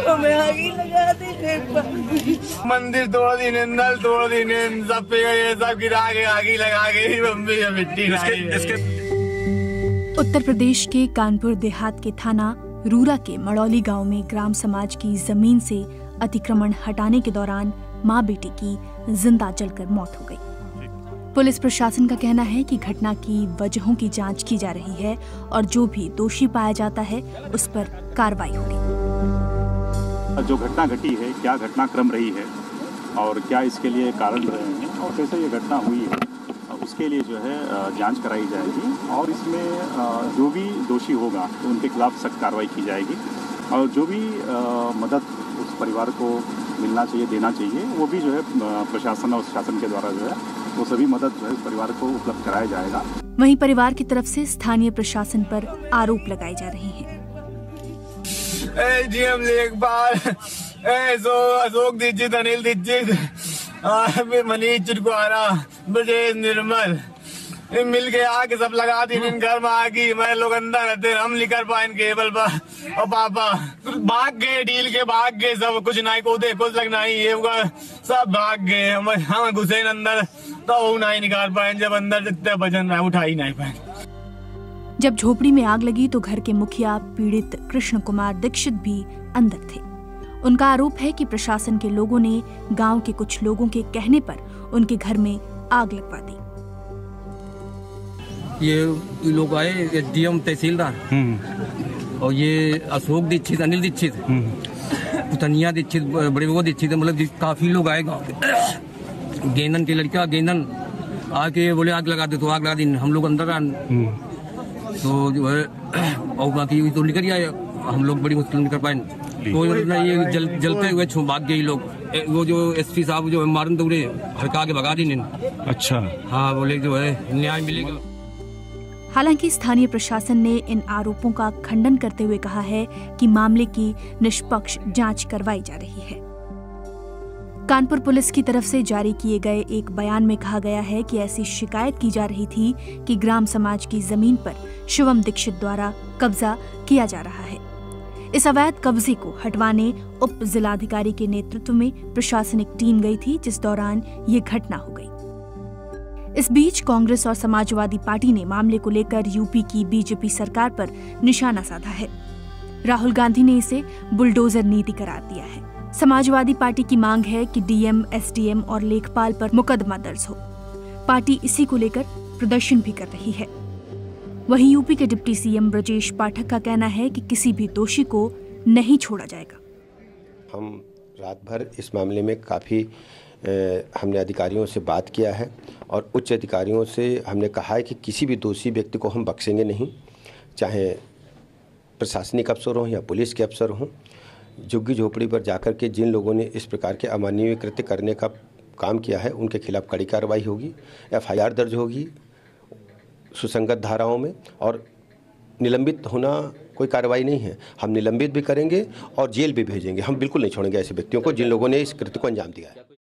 हमें आगे लगा दे, मंदिर तोड़ दी, नल तोड़ दी, सब पे सब गिरा के आगे लगा के मम्मी मिट्टी उत्तर प्रदेश के कानपुर देहात के थाना रूरा के मड़ौली गांव में ग्राम समाज की जमीन से अतिक्रमण हटाने के दौरान मां बेटी की जिंदा जलकर मौत हो गई। पुलिस प्रशासन का कहना है कि घटना की वजहों की जांच की जा रही है और जो भी दोषी पाया जाता है उस पर कार्रवाई होगी। जो घटना घटी है, क्या घटनाक्रम रही है और क्या इसके लिए कारण रहे हैं और कैसे ये घटना हुई है, उसके लिए जो है जांच कराई जाएगी और इसमें जो भी दोषी होगा तो उनके खिलाफ सख्त कार्रवाई की जाएगी और जो भी मदद उस परिवार को मिलना चाहिए, देना चाहिए, वो भी जो है प्रशासन और शासन के द्वारा जो है वो सभी मदद जो है उस परिवार को उपलब्ध कराया जाएगा। वहीं परिवार की तरफ से स्थानीय प्रशासन पर आरोप लगाए जा रहे हैं। अशोक दीक्षित, अनिल दीक्षित, मनीष चिरकुआरा, ब्रजेश निर्मल मिल के आके सब लगा दी घर में आगी। मैं लोग अंदर रहते, हम नहीं कर पाए केबल पर और पापा भाग गए, डील के भाग गए, सब कुछ नहीं को दे कुछ लगना ही ये सब भाग गए। हम घुसे अंदर तो वो नहीं निकाल पाए, जब अंदर जितने वजन उठा ही नहीं पाए। जब झोपड़ी में आग लगी तो घर के मुखिया पीड़ित कृष्ण कुमार दीक्षित भी अंदर थे। उनका आरोप है कि प्रशासन के लोगों ने गांव के कुछ लोगों के कहने पर उनके घर में आग लगवा दी। ये लोग आए, एसडीएम तहसीलदार और ये अशोक दीक्षित, अनिल दीक्षित, तनिया दीक्षित, बड़े वो दीक्षित, मतलब काफी लोग आए गाँव के। गेंदन की लड़का गेंदन आके बोले आग लगा दे, तो आग लगा दी। हम लोग अंदर तो जो है और बाकी तो निकल आए, हम लोग बड़ी मुश्किल निकल पाए। तो ये जलते हुए भाग गए लोग। वो जो एसपी साहब जो मारन दौड़े हड़का के भगा दी। अच्छा, हाँ, बोले जो है न्याय मिलेगा। हालांकि स्थानीय प्रशासन ने इन आरोपों का खंडन करते हुए कहा है कि मामले की निष्पक्ष जांच करवाई जा रही है। कानपुर पुलिस की तरफ से जारी किए गए एक बयान में कहा गया है कि ऐसी शिकायत की जा रही थी कि ग्राम समाज की जमीन पर शिवम दीक्षित द्वारा कब्जा किया जा रहा है। इस अवैध कब्जे को हटवाने उप जिलाधिकारी के नेतृत्व में प्रशासनिक टीम गई थी, जिस दौरान ये घटना हो गई। इस बीच कांग्रेस और समाजवादी पार्टी ने मामले को लेकर यूपी की बीजेपी सरकार पर निशाना साधा है। राहुल गांधी ने इसे बुलडोजर नीति करार दिया है। समाजवादी पार्टी की मांग है कि डीएम, एसडीएम और लेखपाल पर मुकदमा दर्ज हो। पार्टी इसी को लेकर प्रदर्शन भी कर रही है। वहीं यूपी के डिप्टी सीएम ब्रजेश पाठक का कहना है कि किसी भी दोषी को नहीं छोड़ा जाएगा। हम रात भर इस मामले में काफ़ी हमने अधिकारियों से बात किया है और उच्च अधिकारियों से हमने कहा है कि किसी भी दोषी व्यक्ति को हम बख्शेंगे नहीं, चाहे प्रशासनिक अफसर हों या पुलिस के अफसर हों। झुग्गी झोपड़ी पर जाकर के जिन लोगों ने इस प्रकार के अमानवीय कृत्य करने का काम किया है उनके खिलाफ कड़ी कार्रवाई होगी, एफआईआर दर्ज होगी सुसंगत धाराओं में, और निलंबित होना कोई कार्रवाई नहीं है। हम निलंबित भी करेंगे और जेल भी भेजेंगे। हम बिल्कुल नहीं छोड़ेंगे ऐसे व्यक्तियों को जिन लोगों ने इस कृत्य को अंजाम दिया है।